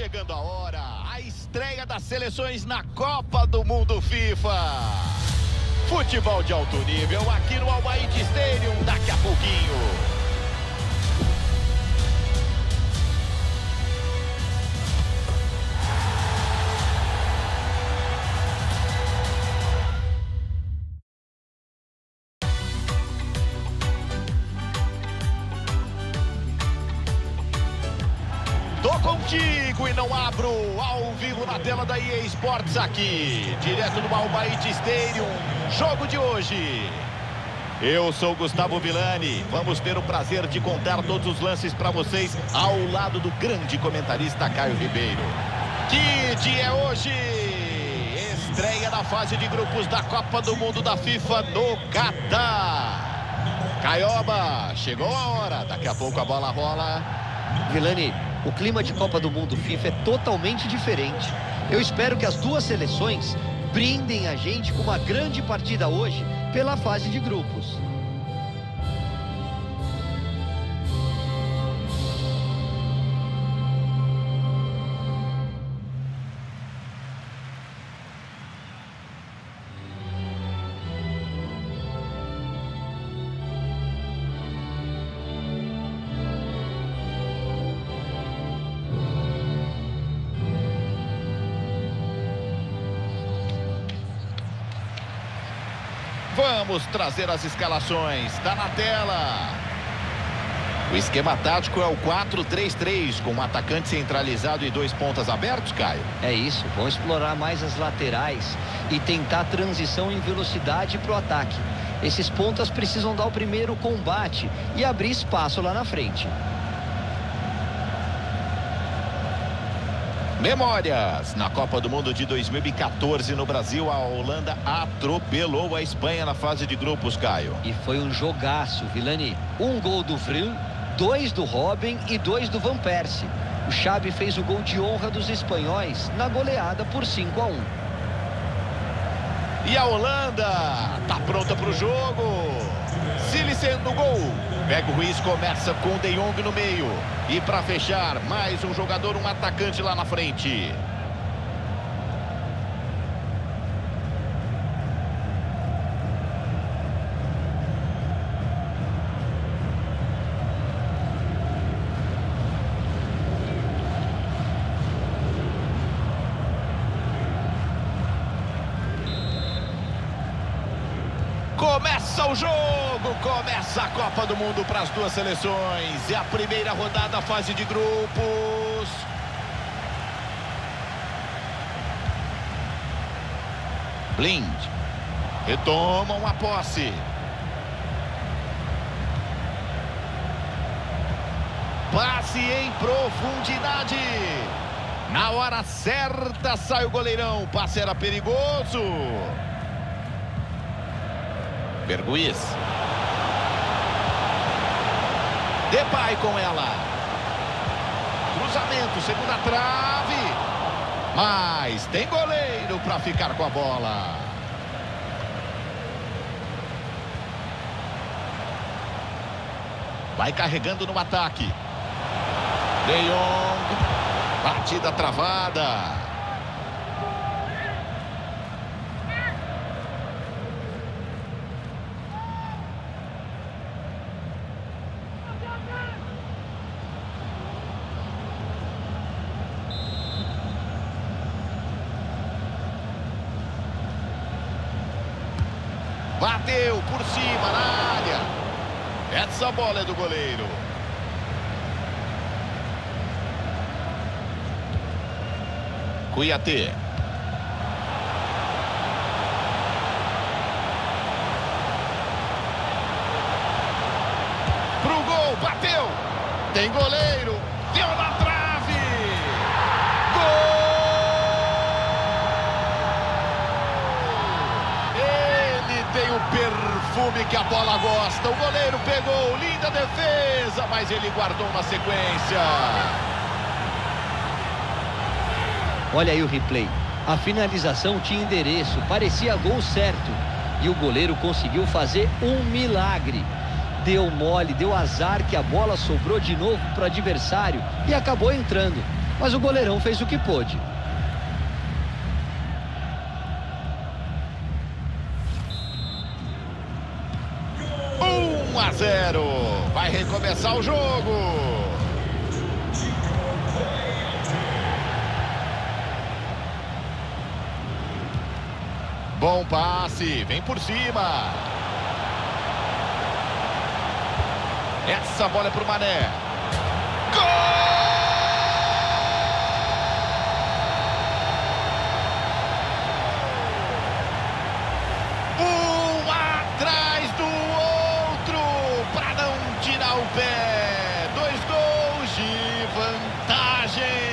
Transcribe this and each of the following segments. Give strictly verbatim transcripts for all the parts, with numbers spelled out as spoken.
chegando a hora, a estreia das seleções na Copa do Mundo FIFA. Futebol de alto nível aqui no Al Bayt Stadium daqui a pouquinho. Tô contigo e não abro, ao vivo na tela da E A Sports aqui, direto do Al Bayt Stadium, jogo de hoje. Eu sou Gustavo Villani, vamos ter o prazer de contar todos os lances para vocês ao lado do grande comentarista Caio Ribeiro. Que dia é hoje? Estreia na fase de grupos da Copa do Mundo da FIFA no Catar. Caioba, chegou a hora, daqui a pouco a bola rola. Villani, o clima de Copa do Mundo FIFA é totalmente diferente. Eu espero que as duas seleções brindem a gente com uma grande partida hoje pela fase de grupos. Vamos trazer as escalações, está na tela. O esquema tático é o quatro três três, com um atacante centralizado e dois pontas abertos, Caio. É isso, vão explorar mais as laterais e tentar transição em velocidade para o ataque. Esses pontas precisam dar o primeiro combate e abrir espaço lá na frente. Memórias. Na Copa do Mundo de dois mil e quatorze no Brasil, a Holanda atropelou a Espanha na fase de grupos, Caio. E foi um jogaço, Villani. Um gol do Vril, dois do Robben e dois do Van Persie. O Xabi fez o gol de honra dos espanhóis na goleada por cinco a um. E a Holanda tá pronta para o jogo. Silicen no gol. Pega o Ruiz, começa com o De Jong no meio. E para fechar, mais um jogador, um atacante lá na frente. Começa o jogo, começa a Copa do Mundo para as duas seleções. É a primeira rodada da fase de grupos. Blind retomam a posse. Passe em profundidade. Na hora certa sai o goleirão. O passe era perigoso. Berguiz. Depay com ela. Cruzamento, segunda trave. Mas tem goleiro para ficar com a bola. Vai carregando no ataque. De Jong. Batida travada. Bateu por cima na área. Essa bola é do goleiro. Kouyaté. Pro gol, bateu. Tem goleiro. Deu na trave. Gol! Tem o perfume que a bola gosta. O goleiro pegou, linda defesa, mas ele guardou uma sequência. Olha aí o replay. A finalização tinha endereço, parecia gol certo. E o goleiro conseguiu fazer um milagre. Deu mole, deu azar que a bola sobrou de novo para o adversário e acabou entrando. mas o goleirão fez o que pôde. um a zero. Vai recomeçar o jogo. Bom passe, vem por cima. Essa bola é pro Mané. Gol! Um atrás do outro para não tirar o pé. Dois gols de vantagem.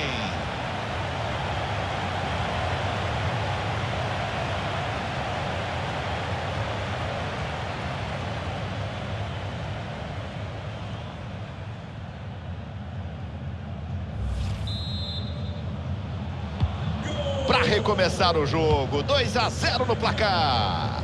Para recomeçar o jogo, dois a zero no placar.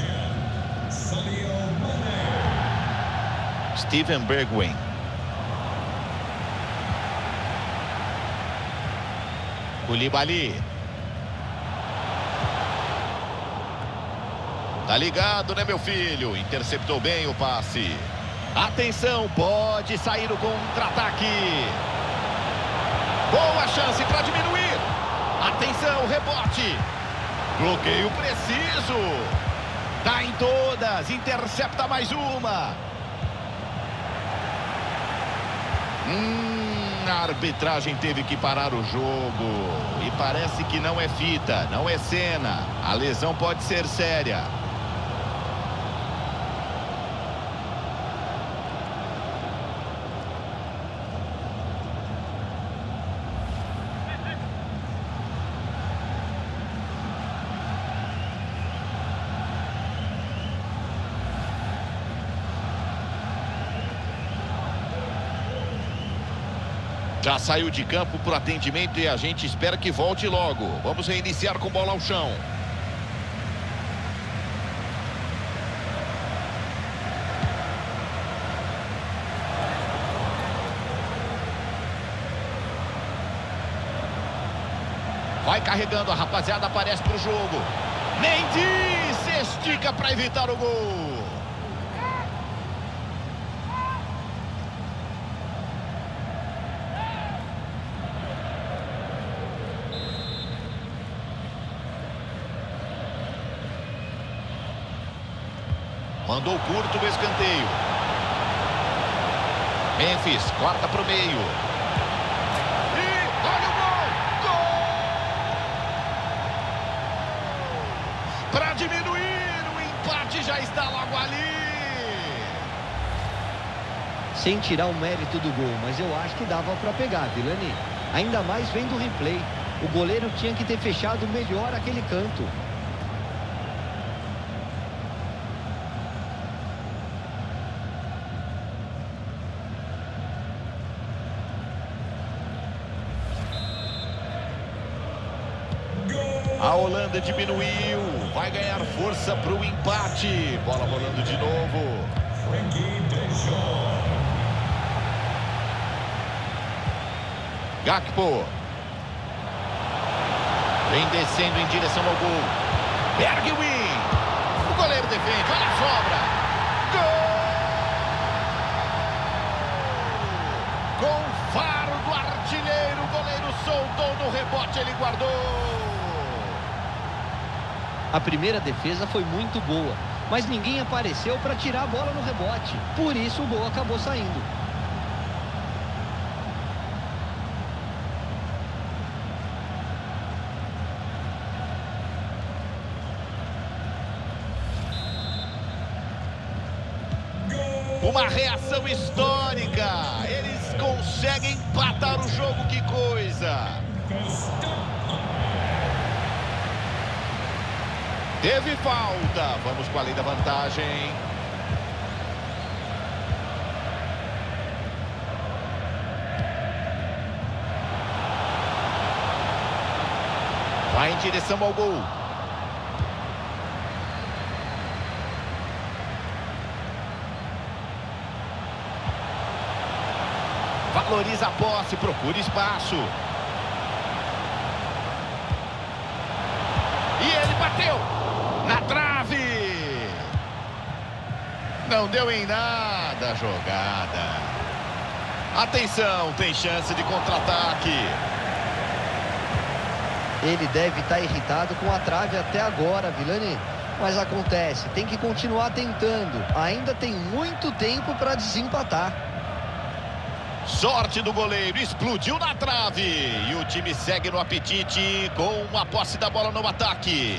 Steven Bergwijn. Koulibaly. Tá ligado, né, meu filho? Interceptou bem o passe. Atenção, pode sair o contra-ataque. Boa chance para diminuir. Atenção, rebote. Bloqueio preciso. Tá em todas. Intercepta mais uma. Hum, a arbitragem teve que parar o jogo. E parece que não é fita, não é cena. A lesão pode ser séria. Já saiu de campo para o atendimento e a gente espera que volte logo. Vamos reiniciar com bola ao chão. Vai carregando, a rapaziada aparece para o jogo. Mendy se estica para evitar o gol. Mandou curto o escanteio. Memphis corta para o meio. E olha o gol! Gol! Para diminuir, o empate já está logo ali. Sem tirar o mérito do gol, mas eu acho que dava para pegar, Vilani. Ainda mais vendo o replay. O goleiro tinha que ter fechado melhor aquele canto. A Holanda diminuiu, vai ganhar força para o empate. Bola rolando de novo. Gakpo. Vem descendo em direção ao gol. Bergwijn. O goleiro defende, olha a sobra. Gol! Com faro do artilheiro, o goleiro soltou no rebote, ele guardou. A primeira defesa foi muito boa, mas ninguém apareceu para tirar a bola no rebote. Por isso o gol acabou saindo. Uma reação histórica. Eles conseguem empatar o jogo, que coisa. Teve falta. Vamos com a lei da vantagem. Vai em direção ao gol. Valoriza a posse, procura espaço. Não deu em nada a jogada. Atenção, tem chance de contra-ataque. Ele deve estar irritado com a trave até agora, Vilani. Mas acontece, tem que continuar tentando. Ainda tem muito tempo para desempatar. Sorte do goleiro, explodiu na trave. E o time segue no apetite com a posse da bola no ataque.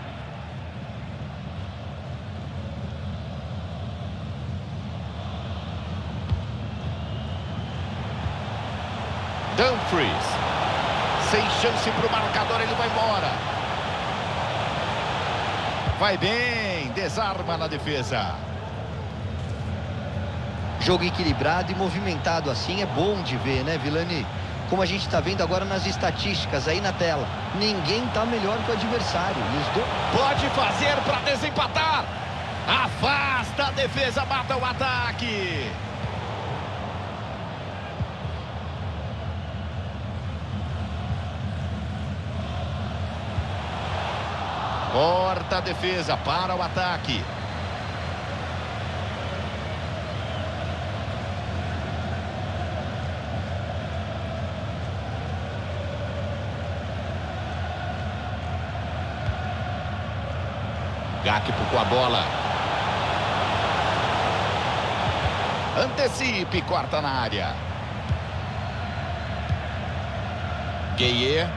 Dumfries. Sem chance para o marcador, ele vai embora. Vai bem, desarma na defesa. Jogo equilibrado e movimentado assim é bom de ver, né, Vilani? Como a gente está vendo agora nas estatísticas aí na tela. Ninguém está melhor que o adversário. E os do... Pode fazer para desempatar. Afasta a defesa, mata o ataque. Corta a defesa para o ataque. Gakpo com a bola. Antecipe, corta na área. Gueye.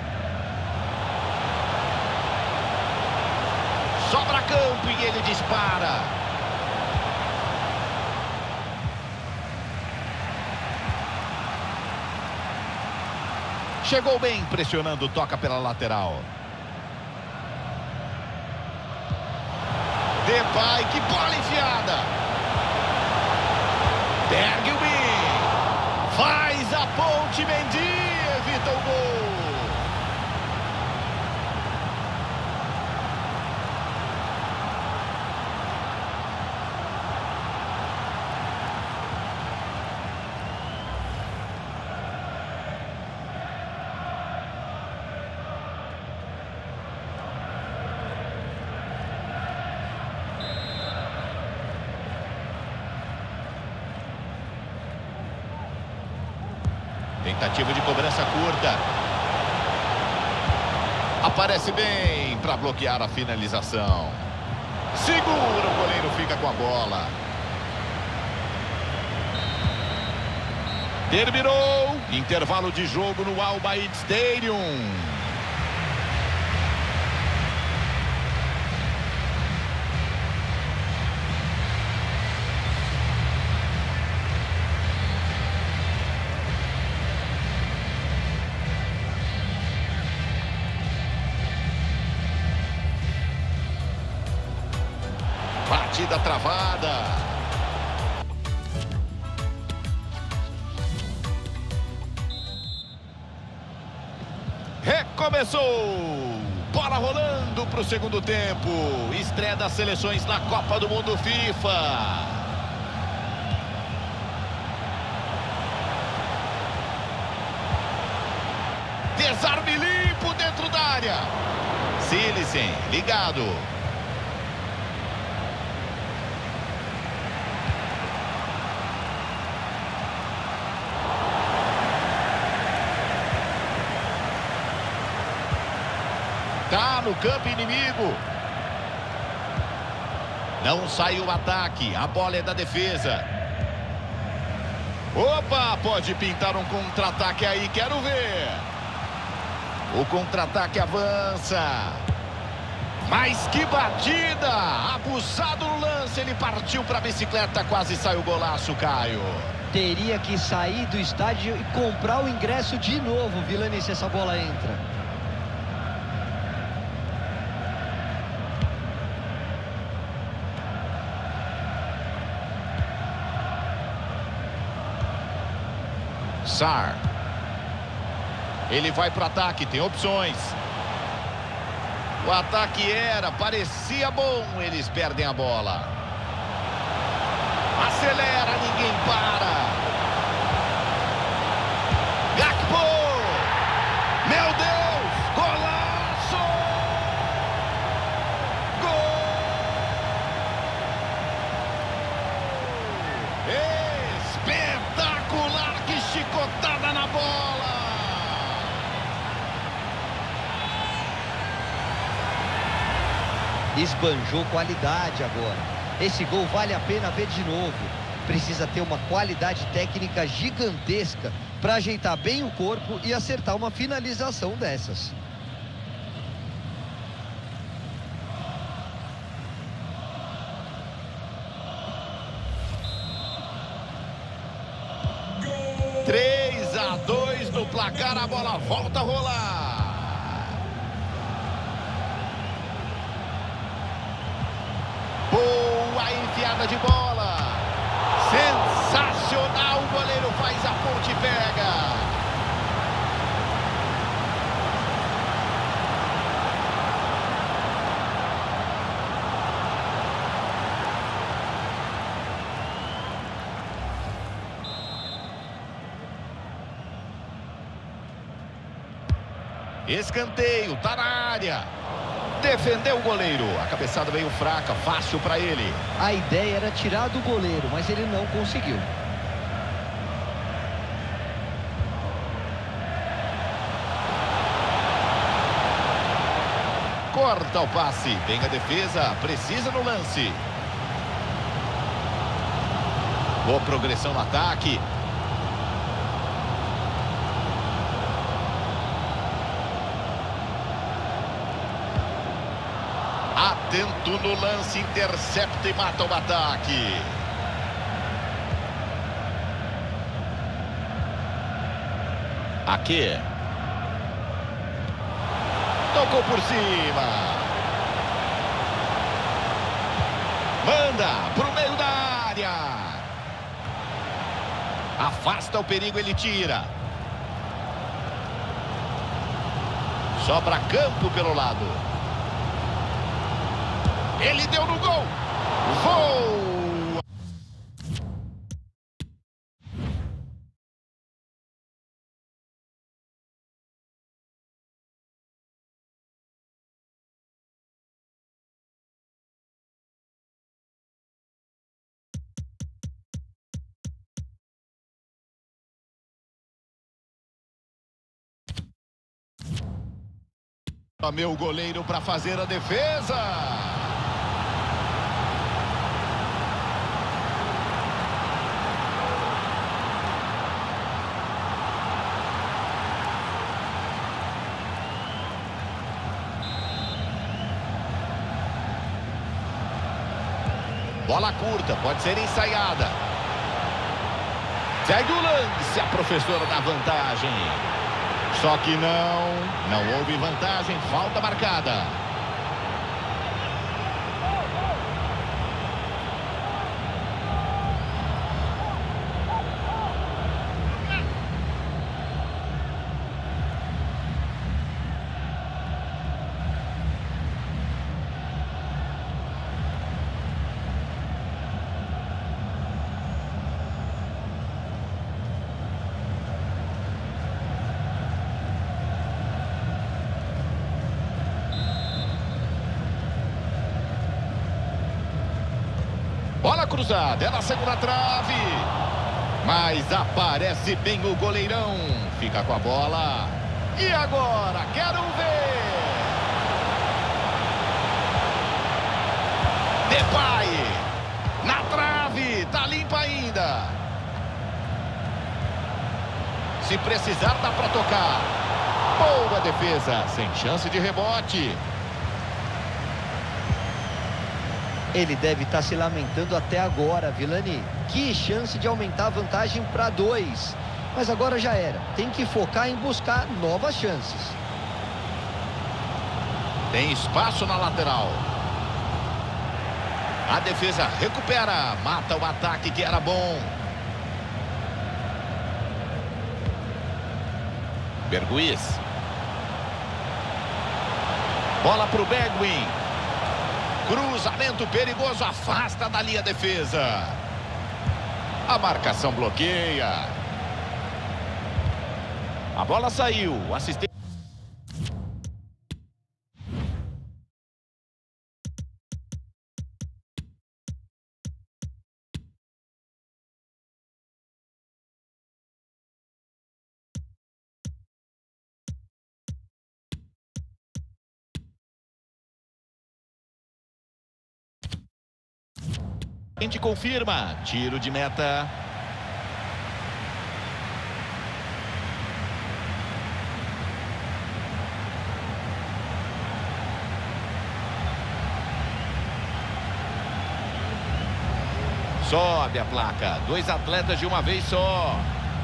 Sobra campo e ele dispara. Chegou bem, pressionando, toca pela lateral. Depay, que bola enfiada. Bergwijn. Faz a ponte, Mendy, evita o gol. Tentativa de cobrança curta. Aparece bem para bloquear a finalização. Segura, o goleiro fica com a bola. Terminou. Intervalo de jogo no Al Bayt Stadium. Partida travada. Recomeçou. Bola rolando para o segundo tempo. Estreia das seleções na Copa do Mundo FIFA. Desarme limpo dentro da área. Silicen, ligado. Tá no campo inimigo. Não saiu o ataque. A bola é da defesa. Opa, pode pintar um contra-ataque aí. Quero ver. O contra-ataque avança. Mas que batida. Abusado no lance. Ele partiu para a bicicleta. Quase saiu o golaço, Caio. Teria que sair do estádio e comprar o ingresso de novo, Vilani, se essa bola entra. Sar. Ele vai para o ataque, tem opções. O ataque era, parecia bom, eles perdem a bola. Acelera, ninguém para. Gakpo! Meu Deus! Golaço! Gol! bola! Esbanjou qualidade agora. Esse gol vale a pena ver de novo. Precisa ter uma qualidade técnica gigantesca para ajeitar bem o corpo e acertar uma finalização dessas. três a dois no placar, a bola volta a rolar. Boa enfiada de bola. Sensacional, o goleiro faz a ponte e pega. Escanteio, tá na área. Defendeu o goleiro. A cabeçada veio fraca, fácil para ele. A ideia era tirar do goleiro, mas ele não conseguiu. Corta o passe. Vem a defesa. Precisa no lance. Boa progressão no ataque. Atento no lance, intercepta e mata o ataque. Aqui. Tocou por cima. Manda pro meio da área. Afasta o perigo, ele tira. Sobra campo pelo lado. Ele deu no gol. Gol! Meu goleiro para fazer a defesa. Bola curta, pode ser ensaiada. Segue o lance, a professora dá vantagem. Só que não, não houve vantagem, falta marcada. Bola cruzada, é na segunda trave. Mas aparece bem o goleirão. Fica com a bola. E agora, quero ver. Depay. Na trave, tá limpa ainda. Se precisar, dá pra tocar. Boa defesa, sem chance de rebote. Ele deve estar se lamentando até agora, Vilani. Que chance de aumentar a vantagem para dois. Mas agora já era. Tem que focar em buscar novas chances. Tem espaço na lateral. A defesa recupera. Mata o ataque que era bom. Berguiz. Bola para o Bergwijn. Cruzamento perigoso, afasta da linha defesa. A marcação bloqueia. A bola saiu. Assistente. A gente confirma. Tiro de meta. Sobe a placa. Dois atletas de uma vez só.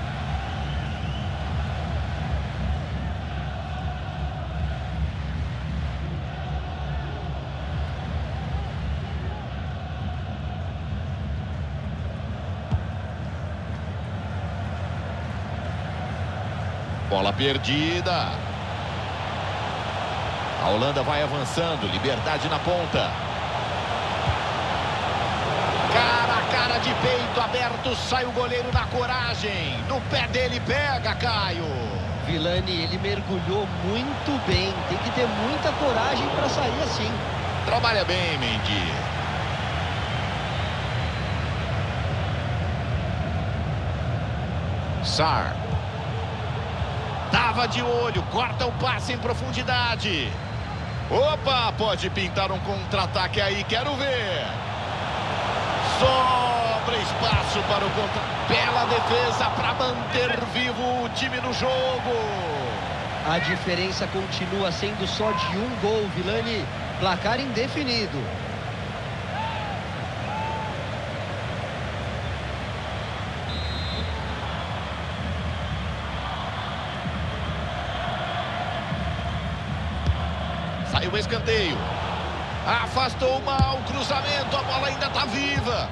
Bola perdida. A Holanda vai avançando. Liberdade na ponta. Cara a cara de peito aberto. Sai o goleiro na coragem. No pé dele pega, Caio. Vilani, ele mergulhou muito bem. Tem que ter muita coragem para sair assim. Trabalha bem, Mendy. Sar. Tava de olho, corta o passe em profundidade. Opa, pode pintar um contra-ataque aí, quero ver. Sobra espaço para o contra... Bela defesa para manter vivo o time no jogo. A diferença continua sendo só de um gol, Vilani. Placar indefinido. Saiu o escanteio. Afastou mal o cruzamento. A bola ainda está viva.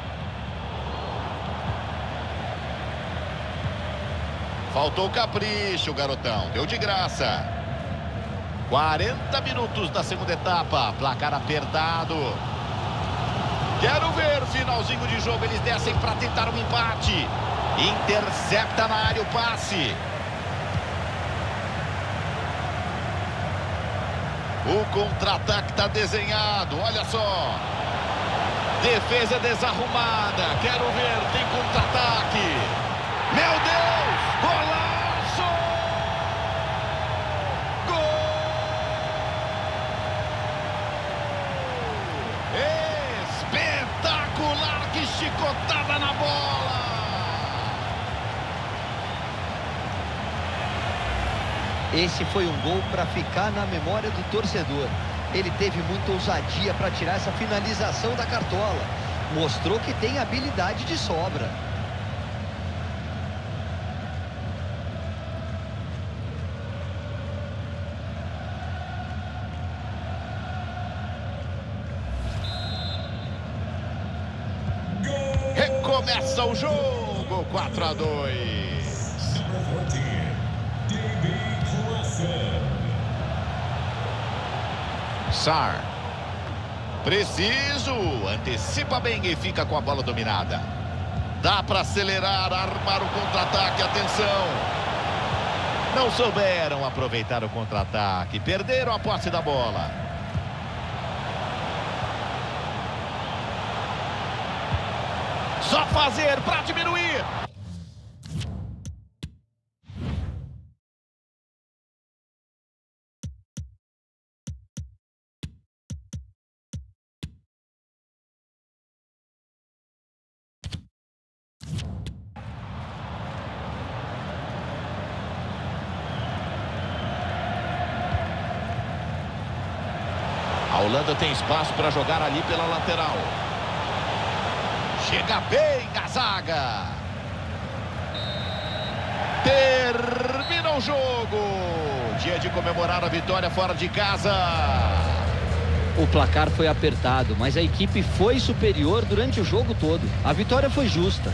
Faltou capricho, garotão. Deu de graça. quarenta minutos da segunda etapa. Placar apertado. Quero ver. Finalzinho de jogo. Eles descem para tentar um empate. Intercepta na área o passe. O contra-ataque está desenhado, olha só. Defesa desarrumada, quero ver, tem contra-ataque. Meu Deus, golaço! Gol! Espetacular, que chicotada na bola! Esse foi um gol para ficar na memória do torcedor. Ele teve muita ousadia para tirar essa finalização da cartola. Mostrou que tem habilidade de sobra. Recomeça o jogo, quatro a dois. Sar. Preciso. Antecipa bem e fica com a bola dominada. Dá para acelerar, armar o contra-ataque. Atenção. Não souberam aproveitar o contra-ataque. Perderam a posse da bola. Só fazer para diminuir. A Holanda tem espaço para jogar ali pela lateral. Chega bem a zaga. Termina o jogo. Dia de comemorar a vitória fora de casa. O placar foi apertado, mas a equipe foi superior durante o jogo todo. A vitória foi justa.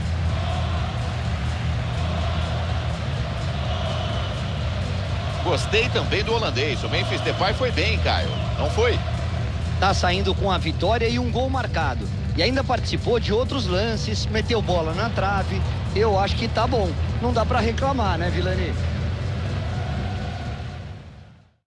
Gostei também do holandês. O Memphis Depay foi bem, Caio. Não foi? Tá saindo com a vitória e um gol marcado. E ainda participou de outros lances, meteu bola na trave. Eu acho que tá bom. Não dá pra reclamar, né, Vilani?